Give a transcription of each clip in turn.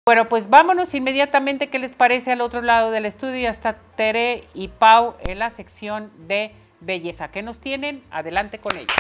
Bueno, pues vámonos inmediatamente, ¿qué les parece? Al otro lado del estudio ya está Tere y Pau en la sección de belleza. ¿Qué nos tienen? Adelante con ellos.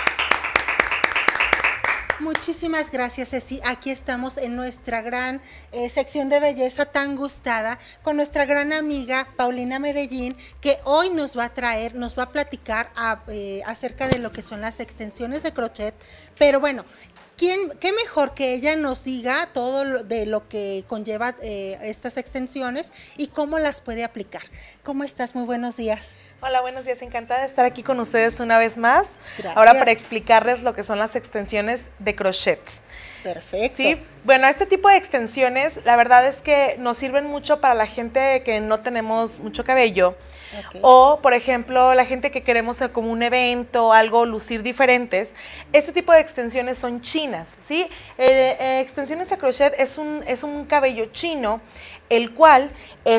Muchísimas gracias, Ceci. Aquí estamos en nuestra gran sección de belleza tan gustada con nuestra gran amiga Paulina Medellín, que hoy nos va a traer, nos va a platicar acerca de lo que son las extensiones de crochet. Pero bueno, ¿qué mejor que ella nos diga todo de lo que conlleva estas extensiones y cómo las puede aplicar? ¿Cómo estás? Muy buenos días. Hola, buenos días. Encantada de estar aquí con ustedes una vez más. Gracias. Ahora para explicarles lo que son las extensiones de crochet. Perfecto. Sí, bueno, este tipo de extensiones, la verdad es que nos sirven mucho para la gente que no tenemos mucho cabello. Okay. O, por ejemplo, la gente que queremos hacer como un evento, algo, lucir diferentes. Este tipo de extensiones son chinas, ¿sí? Extensiones de crochet es un cabello chino, el cual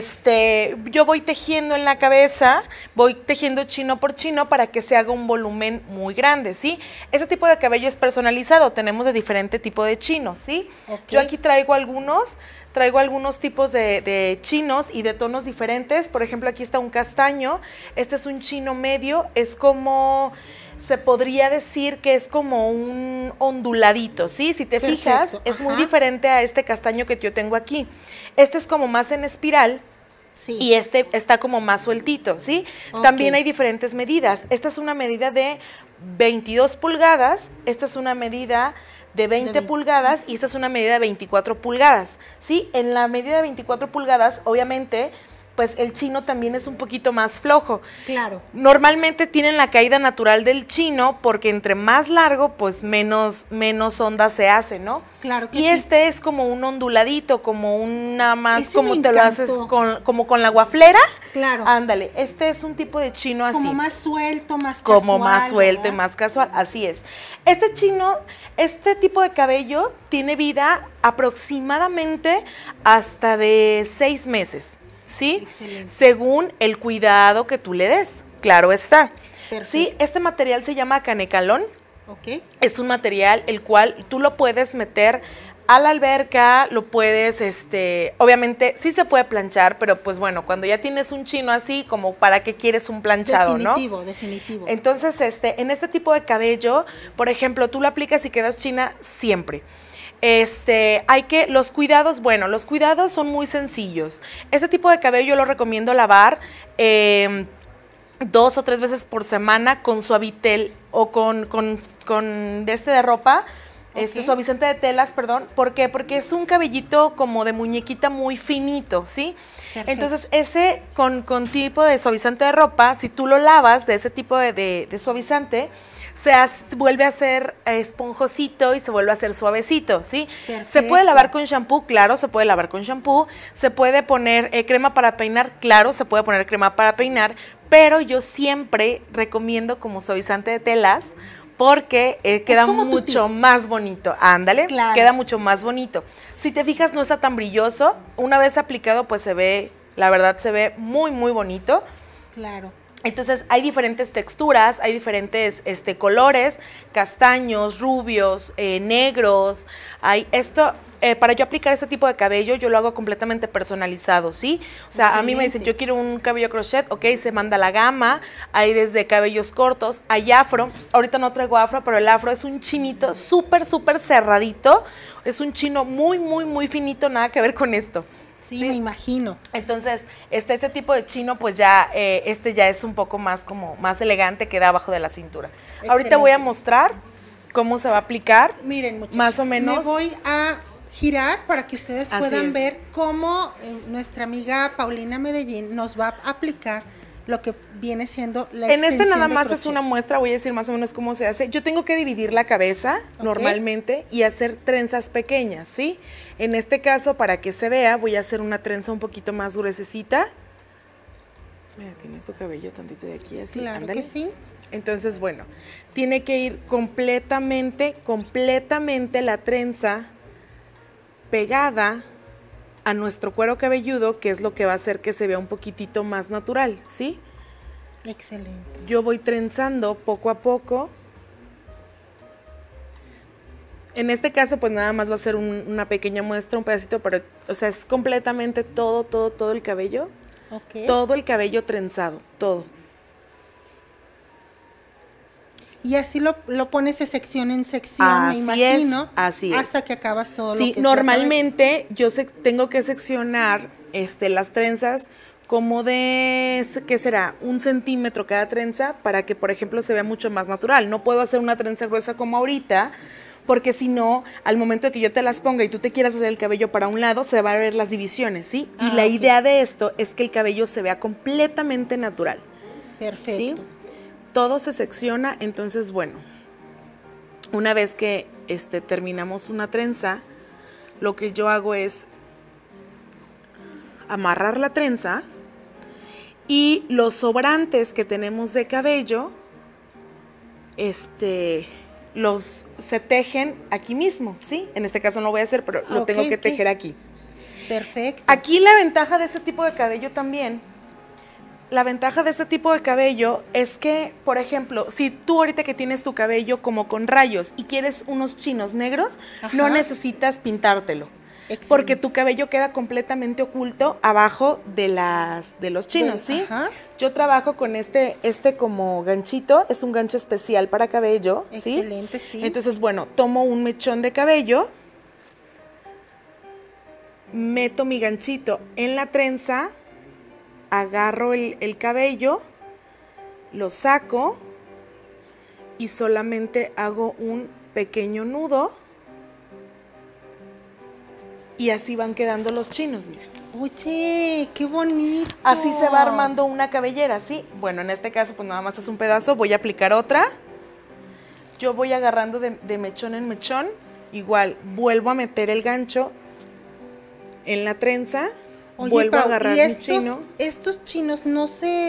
yo voy tejiendo en la cabeza, voy tejiendo chino por chino para que se haga un volumen muy grande, ¿sí? Este tipo de cabello es personalizado, tenemos de diferente tipo de chinos, ¿sí? Okay. Yo aquí traigo algunos tipos de chinos y de tonos diferentes. Por ejemplo, aquí está un castaño, este es un chino medio, es como... se podría decir que es como un onduladito, ¿sí? Si te fijas, es muy diferente a este castaño que yo tengo aquí. Este es como más en espiral. Sí. Y este está como más sueltito, ¿sí? Okay. También hay diferentes medidas. Esta es una medida de 22 pulgadas, esta es una medida de 20 pulgadas y esta es una medida de 24 pulgadas, ¿sí? En la medida de 24 pulgadas, obviamente, pues el chino también es un poquito más flojo. Claro. Normalmente tienen la caída natural del chino porque entre más largo, pues menos onda se hace, ¿no? Claro que y sí. Este es como un onduladito, como una más, como te lo haces como con la guaflera. Claro. Ándale, este es un tipo de chino así. Como más suelto, más casual. Como más suelto, ¿verdad? Y más casual, así es. Este chino, este tipo de cabello tiene vida aproximadamente hasta de 6 meses. ¿Sí? Excelente. Según el cuidado que tú le des, claro está. Perfecto. Sí, este material se llama canecalón. Okay. Es un material el cual tú lo puedes meter a la alberca, lo puedes, obviamente sí se puede planchar, pero pues bueno, cuando ya tienes un chino así, como para qué quieres un planchado, definitivo, ¿no? Definitivo. Entonces, en este tipo de cabello, por ejemplo, tú lo aplicas y quedas china siempre. Los cuidados son muy sencillos. Este tipo de cabello yo lo recomiendo lavar 2 o 3 veces por semana con Suavitel o con de ropa, Okay. suavizante de telas, perdón. ¿Por qué? Porque es un cabellito como de muñequita muy finito, ¿sí? Perfecto. Entonces, ese con tipo de suavizante de ropa, si tú lo lavas de ese tipo de suavizante, vuelve a ser esponjosito y se vuelve a hacer suavecito, ¿sí? Perfecto. Se puede lavar con shampoo, claro, se puede lavar con shampoo. Se puede poner crema para peinar, claro, se puede poner crema para peinar, pero yo siempre recomiendo como suavizante de telas porque queda mucho más bonito. Ándale, claro. Queda mucho más bonito. Si te fijas, no está tan brilloso. Una vez aplicado, pues se ve, la verdad, se ve muy, muy bonito. Claro. Entonces hay diferentes texturas, hay diferentes colores, castaños, rubios, negros. Para yo aplicar este tipo de cabello, yo lo hago completamente personalizado, ¿sí? O sea, excelente. A mí me dicen, yo quiero un cabello crochet, ok, se manda la gama, hay desde cabellos cortos, hay afro. Ahorita no traigo afro, pero el afro es un chinito súper, súper cerradito. Es un chino muy, muy, muy finito, nada que ver con esto. Sí, me imagino. Entonces, este tipo de chino, pues ya, ya es un poco más como más elegante, queda abajo de la cintura. Excelente. Ahorita voy a mostrar cómo se va a aplicar. Miren, muchachos, más o menos. Me voy a girar para que ustedes puedan ver cómo nuestra amiga Paulina Medellín nos va a aplicar lo que viene siendo la extensión nada más de es una muestra, voy a decir más o menos cómo se hace. Yo tengo que dividir la cabeza normalmente y hacer trenzas pequeñas, ¿sí? En este caso, para que se vea, voy a hacer una trenza un poquito más gruesecita. Mira, tienes tu cabello tantito de aquí así. Claro que sí. Entonces, bueno, tiene que ir completamente la trenza pegada a nuestro cuero cabelludo, que es lo que va a hacer que se vea un poquitito más natural, ¿sí? Excelente. Yo voy trenzando poco a poco En este caso, pues nada más va a ser una pequeña muestra, un pedacito, pero, o sea, es completamente todo el cabello. Ok. Todo el cabello trenzado, todo. Y así lo pones de sección en sección, me Así imagino. es, así es. Hasta que acabas todo lo Sí, que es normalmente yo tengo que seccionar las trenzas como de, ¿qué será? 1 centímetro cada trenza para que, por ejemplo, se vea mucho más natural. No puedo hacer una trenza gruesa como ahorita, porque si no, al momento de que yo te las ponga y tú te quieras hacer el cabello para un lado, se van a ver las divisiones, ¿sí? Y la idea de esto es que el cabello se vea completamente natural. Perfecto. ¿Sí? Todo se secciona, entonces, bueno, una vez que terminamos una trenza, lo que yo hago es amarrar la trenza y los sobrantes que tenemos de cabello, se tejen aquí mismo, ¿sí? En este caso no lo voy a hacer, pero lo tengo que tejer aquí. Perfecto. Aquí la ventaja de este tipo de cabello también, la ventaja de este tipo de cabello es que, por ejemplo, si tú ahorita que tienes tu cabello como con rayos y quieres unos chinos negros, no necesitas pintártelo. Excelente. Porque tu cabello queda completamente oculto abajo de los chinos, ¿sí? Ajá. Yo trabajo con este como ganchito, es un gancho especial para cabello, ¿sí? Excelente, sí. Entonces, bueno, tomo un mechón de cabello, meto mi ganchito en la trenza, agarro el cabello, lo saco y solamente hago un pequeño nudo y así van quedando los chinos, mira. Oye, qué bonito. Así se va armando una cabellera, ¿sí? Bueno, en este caso pues nada más es un pedazo, voy a aplicar otra. Yo voy agarrando de mechón en mechón, igual vuelvo a meter el gancho en la trenza. Oye, vuelvo Pau, a agarrar y mi chino. Estos chinos no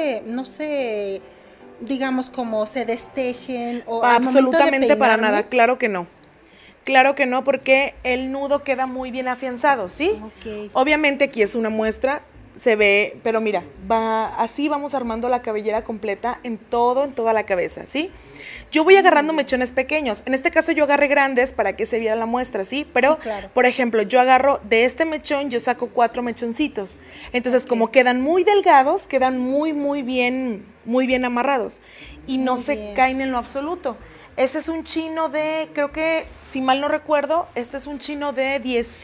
se, digamos, como se destejen o absolutamente para nada, claro que no. Claro que no, porque el nudo queda muy bien afianzado, ¿sí? Okay. Obviamente aquí es una muestra, se ve, pero mira, así vamos armando la cabellera completa en toda la cabeza, ¿sí? Yo voy agarrando mechones pequeños. En este caso yo agarré grandes para que se viera la muestra, ¿sí? Pero, sí, claro. Por ejemplo, yo agarro de este mechón, yo saco 4 mechoncitos. Entonces, como quedan muy delgados, quedan muy bien amarrados. Y no se caen en lo absoluto. Este es un chino de, creo que, si mal no recuerdo, este es un chino de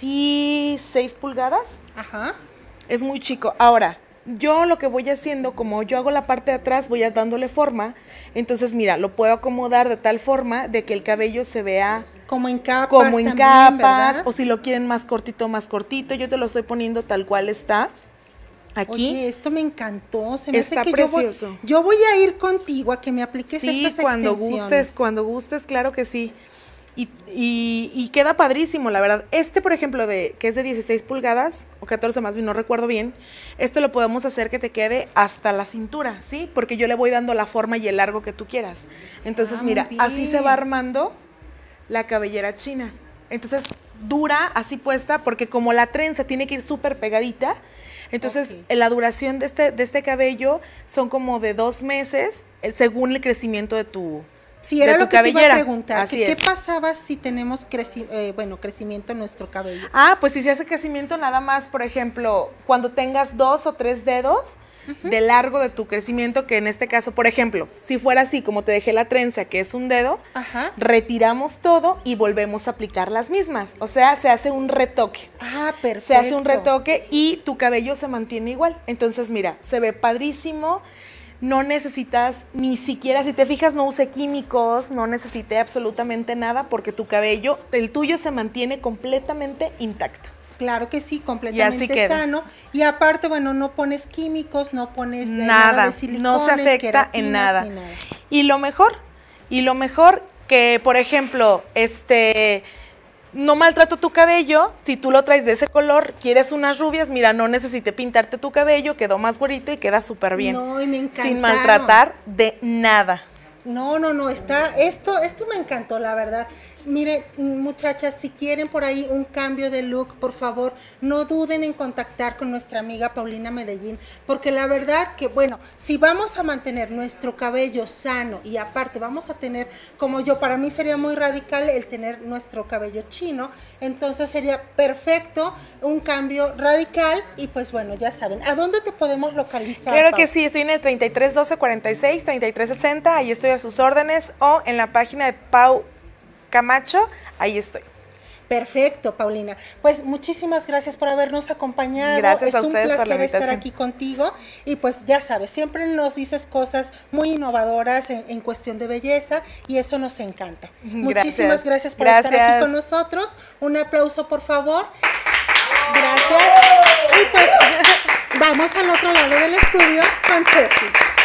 16 pulgadas. Ajá. Es muy chico. Ahora, yo lo que voy haciendo, como yo hago la parte de atrás, voy dándole forma. Entonces, mira, lo puedo acomodar de tal forma de que el cabello se vea como en capas. Como en también, capas, ¿verdad? O si lo quieren más cortito. Yo te lo estoy poniendo tal cual está. Aquí. Oye, esto me encantó. Se me está hace que precioso. Yo voy a ir contigo a que me apliques estas extensiones. Cuando gustes, claro que sí. Y queda padrísimo, la verdad. Por ejemplo, que es de 16 pulgadas, o 14 más bien, no recuerdo bien, lo podemos hacer que te quede hasta la cintura, ¿sí? Porque yo le voy dando la forma y el largo que tú quieras. Entonces, mira, así se va armando la cabellera china. Entonces, dura así puesta, porque como la trenza tiene que ir súper pegadita, entonces la duración de este cabello son como de 2 meses, según el crecimiento de tu Sí, era lo que cabellera. Te iba a preguntar. ¿Qué pasaba si tenemos crecimiento en nuestro cabello? Pues si se hace crecimiento nada más, por ejemplo, cuando tengas 2 o 3 dedos de largo de tu crecimiento, que en este caso, por ejemplo, si fuera así como te dejé la trenza, que es un dedo, retiramos todo y volvemos a aplicar las mismas. O sea, se hace un retoque. Perfecto. Se hace un retoque y tu cabello se mantiene igual. Entonces, mira, se ve padrísimo. No necesitas, ni siquiera, si te fijas, no use químicos, no necesité absolutamente nada porque tu cabello, el tuyo se mantiene completamente intacto. Claro que sí, completamente sano. Y aparte, bueno, no pones químicos, no pones nada de silicones, no se afecta en nada. Y lo mejor que, por ejemplo, no maltrato tu cabello, si tú lo traes de ese color, quieres unas rubias, mira, no necesité pintarte tu cabello, quedó más bonito y queda súper bien. No, y me encantaron. Sin maltratar de nada. No, esto me encantó, la verdad. mire, muchachas, si quieren por ahí un cambio de look, por favor, no duden en contactar con nuestra amiga Paulina Medellín, porque la verdad que, bueno, si vamos a mantener nuestro cabello sano y aparte vamos a tener, como yo, para mí sería muy radical el tener nuestro cabello chino, entonces sería perfecto un cambio radical y pues bueno, ya saben, ¿a dónde te podemos localizar? Claro Pau? que sí, estoy en el 33 12 46 33 60, ahí estoy a sus órdenes, o en la página de Pau Camacho, ahí estoy. Perfecto, Paulina. Pues muchísimas gracias por habernos acompañado. Gracias a es un ustedes por la placer estar invitación. aquí contigo y pues ya sabes, siempre nos dices cosas muy innovadoras en cuestión de belleza y eso nos encanta. Muchísimas gracias por estar aquí con nosotros. Un aplauso, por favor. Gracias. Y pues vamos al otro lado del estudio con Ceci.